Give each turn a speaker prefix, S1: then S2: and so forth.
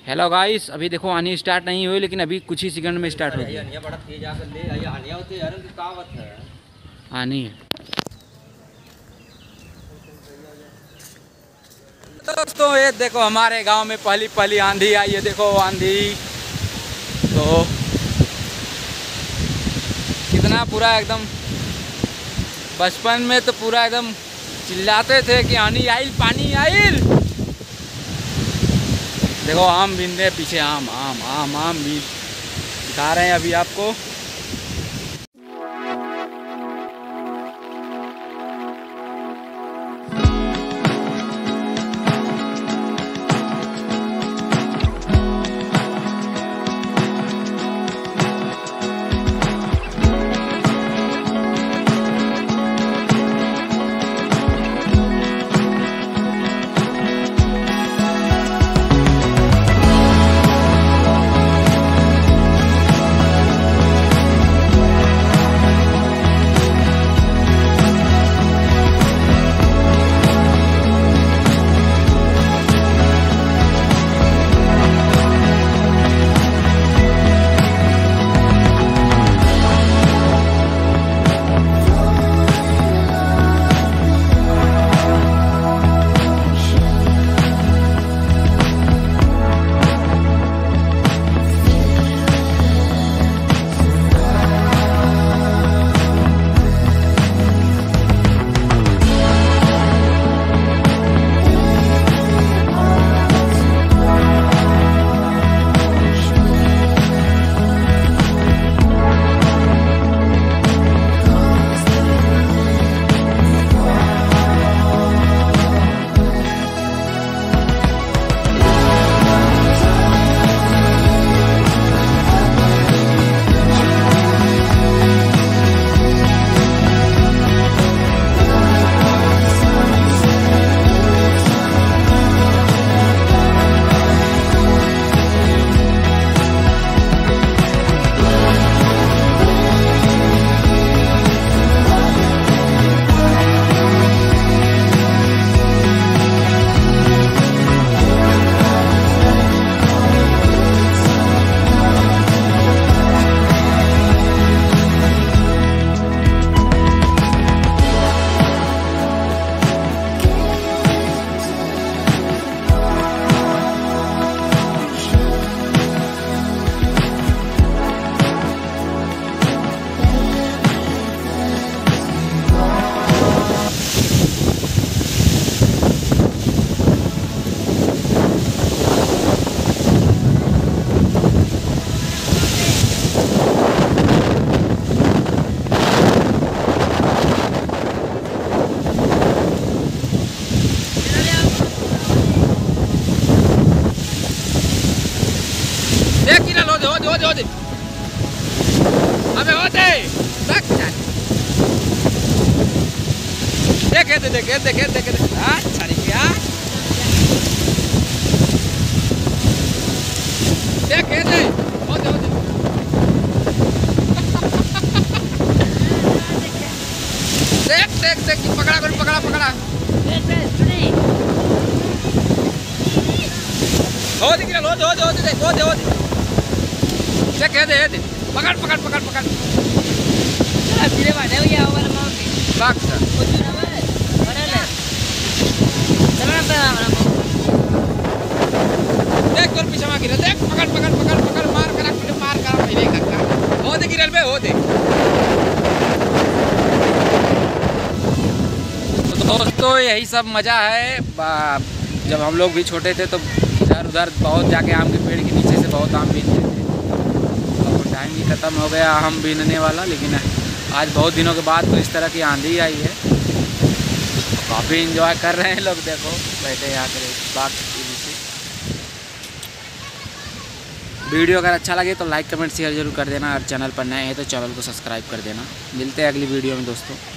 S1: Hello guys, अभी देखो आनी स्टार्ट नहीं हुई, लेकिन अभी कुछ ही सेकंड में स्टार्ट होगी। आनी है दोस्तों, ये देखो हमारे गांव में पहली पहली आंधी आई है। देखो आंधी तो कितना पूरा एकदम, बचपन में तो पूरा एकदम चिल्लाते थे कि आनी आइल, पानी आइल। देखो आम बीन रहे पीछे, आम आम आम आम भी दिखा रहे हैं अभी आपको। होते अबे होते देखे अच्छा नहीं क्या देखे दे होते देख पकड़ा हो दिख रहा हो दे पकड़ फिरे वाले भैया ओवर माउंट बाक सर देख तोर पीछे में गिरा देख पकड़ मार करा पहले करता हो दे गिरल बे हो दे। तो दोस्तों यही सब मजा है। जब हम लोग भी छोटे थे तो इधर उधर बहुत जाके आम के पेड़ के नीचे से बहुत आम बीनते थे। अब टाइम भी ख़त्म हो गया आम बीनने वाला, लेकिन आज बहुत दिनों के बाद तो इस तरह की आंधी आई है। काफ़ी एंजॉय कर रहे हैं लोग, देखो बैठे यहाँ पर बाग के नीचे। वीडियो अगर अच्छा लगे तो लाइक कमेंट शेयर जरूर कर देना, और चैनल पर नए हैं तो चैनल को सब्सक्राइब कर देना। मिलते हैं अगली वीडियो में दोस्तों।